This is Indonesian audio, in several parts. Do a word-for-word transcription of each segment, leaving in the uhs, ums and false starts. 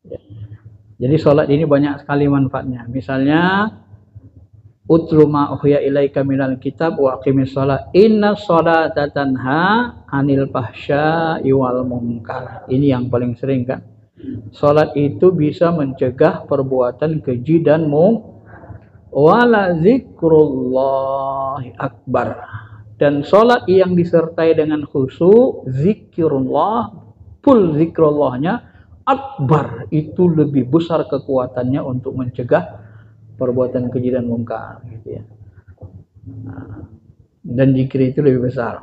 Jadi sholat ini banyak sekali manfaatnya. Misalnya, utlu ma uhiya ilaika minal kitab wa aqimis sholat. Inna sholata tanha anil fahsya'i wal munkar. Ini yang paling sering kan. Sholat itu bisa mencegah perbuatan keji dan munkar. Wala zikrullahi akbar. Dan sholat yang disertai dengan khusyuk, zikrullah, full zikrullahnya, akbar, itu lebih besar kekuatannya untuk mencegah perbuatan keji dan munkar, gitu ya. Nah, dan zikir itu lebih besar.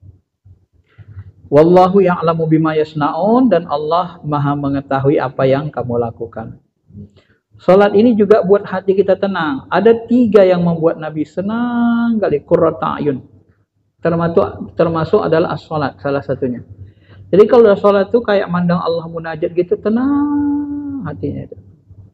Wallahu ya'lamu bima yasna'un, dan Allah Maha mengetahui apa yang kamu lakukan. Salat ini juga buat hati kita tenang. Ada tiga yang membuat Nabi senang kali, qurrata ayun. Termasuk termasuk adalah as-salat, salah satunya. Jadi kalau salat itu kayak mandang Allah munajat gitu, tenang hatinya itu.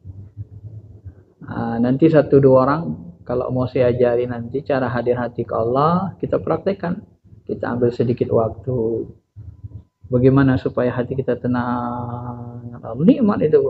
Nah, nanti satu dua orang kalau mau saya ajari nanti cara hadir hati ke Allah, kita praktekkan. Kita ambil sedikit waktu. Bagaimana supaya hati kita tenang? Nikmat itu.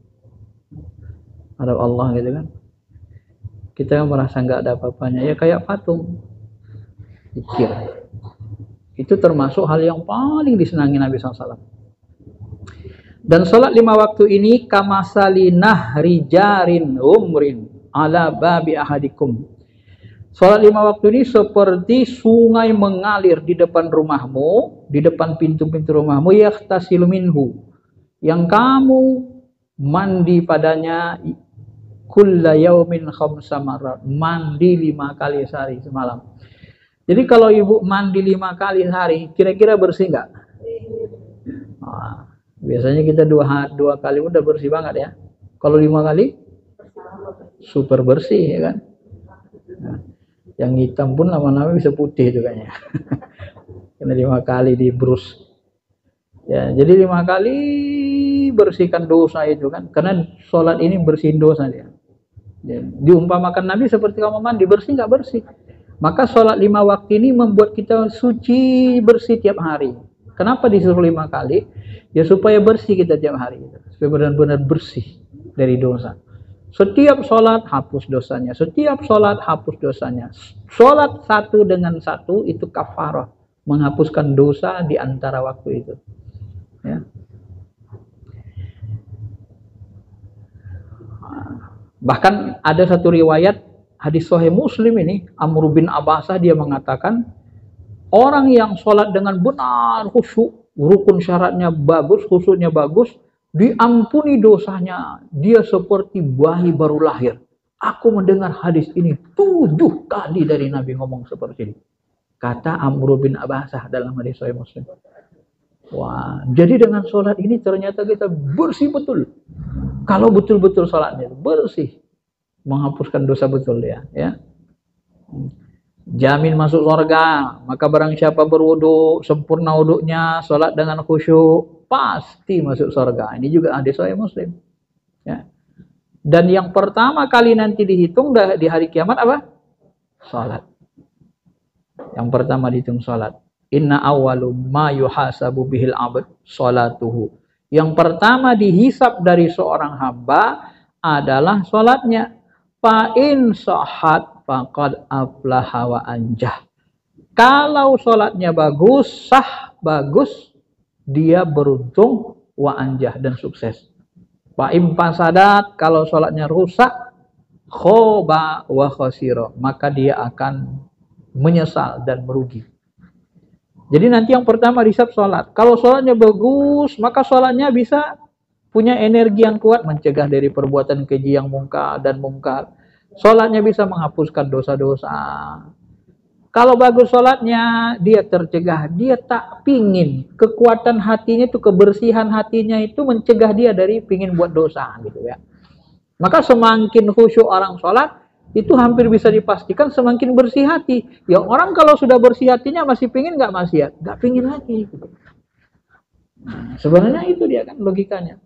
Ada Allah gitu kan. Kita merasa nggak ada apa-apanya, ya kayak patung. Zikir. Itu termasuk hal yang paling disenangi Nabi shallallahu alaihi wasallam. Dan sholat lima waktu ini kamasalinah rijarin umrin ala babi ahadikum. Sholat lima waktu ini seperti sungai mengalir di depan rumahmu, di depan pintu-pintu rumahmu, yahtasilu minhu, yang kamu mandi padanya kulla yaumin khamsa marrat, mandi lima kali sehari semalam. Jadi kalau ibu mandi lima kali sehari, kira-kira bersih nggak? Nah, biasanya kita dua dua kali udah bersih banget ya. Kalau lima kali, super bersih ya kan. Nah, yang hitam pun lama-lama bisa putih itu kayaknya. Karena lima kali di brus. Ya, jadi lima kali bersihkan dosa itu kan. Karena sholat ini bersihin dosa dia. Ya, diumpamakan Nabi seperti kamu mandi, bersih nggak bersih. Maka sholat lima waktu ini membuat kita suci bersih tiap hari. Kenapa disuruh lima kali? Ya supaya bersih kita tiap hari, supaya benar-benar bersih dari dosa. Setiap sholat hapus dosanya, setiap sholat hapus dosanya. Sholat satu dengan satu itu kafarah, menghapuskan dosa di antara waktu itu. Ya. Bahkan ada satu riwayat hadis Sahih Muslim ini, Amr bin Abbasah dia mengatakan, orang yang sholat dengan benar khusyuk, rukun syaratnya bagus, khusyuknya bagus, diampuni dosanya, dia seperti bayi baru lahir. Aku mendengar hadis ini tujuh kali dari Nabi ngomong seperti ini, kata Amr bin Abbasah dalam hadis Sahih Muslim. Wah, jadi dengan sholat ini ternyata kita bersih betul. Kalau betul-betul sholatnya bersih, menghapuskan dosa betul ya, ya. Jamin masuk surga. Maka barang siapa berwudu, sempurna wudunya, sholat dengan khusyuk, pasti masuk surga. Ini juga hadis Sahih Muslim. Ya. Dan yang pertama kali nanti dihitung di hari kiamat apa? Sholat. Yang pertama dihitung sholat. Inna awwalu ma yuhasabu bihil abd sholatuhu. Yang pertama dihisab dari seorang hamba adalah sholatnya. Fa'in shohat faqad aflaha wa anjah. Kalau sholatnya bagus, sah, bagus, dia beruntung, wa anjah, dan sukses. Fa'im fasadat, kalau sholatnya rusak, khoba wa khosiro, maka dia akan menyesal dan merugi. Jadi nanti yang pertama dihisab sholat. Kalau sholatnya bagus, maka sholatnya bisa punya energi yang kuat mencegah dari perbuatan keji yang mungkar dan mungkar. Sholatnya bisa menghapuskan dosa-dosa. Kalau bagus sholatnya, dia tercegah. Dia tak pingin. Kekuatan hatinya itu, kebersihan hatinya itu mencegah dia dari pingin buat dosa gitu ya. Maka semakin khusyuk orang sholat, itu hampir bisa dipastikan semakin bersih hati. Ya orang kalau sudah bersih hatinya masih pingin nggak maksiat? Nggak pingin lagi. Gitu. Nah, sebenarnya itu dia kan logikanya.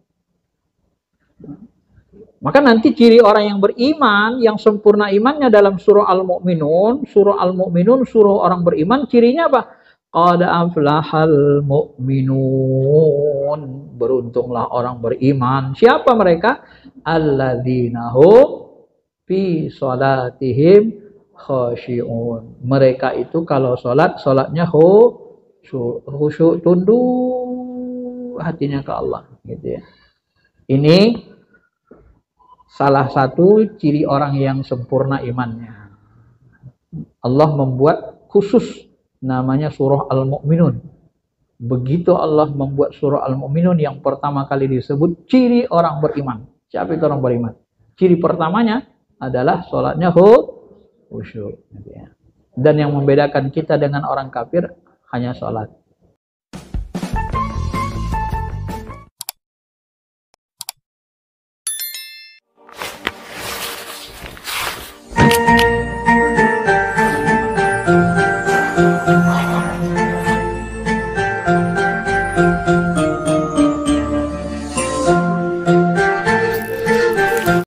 Maka nanti ciri orang yang beriman, yang sempurna imannya dalam surah Al-Mu'minun, surah Al-Mu'minun, surah orang beriman, cirinya apa? Qad aflahal mu'minun. Beruntunglah orang beriman. Siapa mereka? Alladzina hum fi salatihim khashi'un. Mereka itu kalau salat, salatnya khusyuk, khusyuk tunduk hatinya ke Allah, gitu ya. Ini salah satu ciri orang yang sempurna imannya. Allah membuat khusus namanya surah Al-Mu'minun. Begitu Allah membuat surah Al-Mu'minun, yang pertama kali disebut ciri orang beriman. Siapa itu orang beriman? Ciri pertamanya adalah sholatnya khusyuk. Dan yang membedakan kita dengan orang kafir hanya sholat.